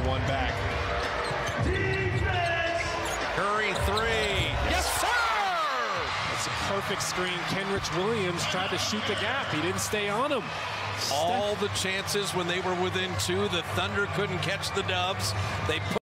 one back. Curry three. Yes, sir! It's a perfect screen. Kenrich Williams tried to shoot the gap. He didn't stay on him. All the chances when they were within two, the Thunder couldn't catch the Dubs. They put